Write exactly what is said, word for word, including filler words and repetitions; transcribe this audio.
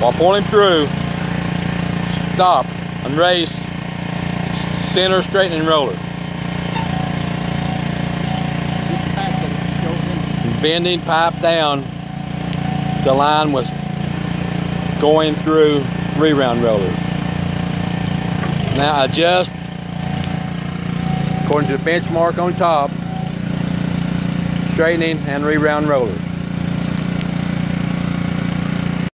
While pulling through, stop and raise center straightening roller. Bending pipe down to line with going through re-round rollers. Now adjust according to the benchmark on top, straightening and re-round rollers.